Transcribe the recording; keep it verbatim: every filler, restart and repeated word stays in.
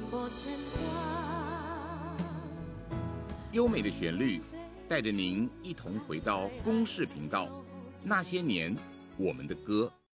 优美的旋律带着您一同回到公视频道，那些年我们的歌。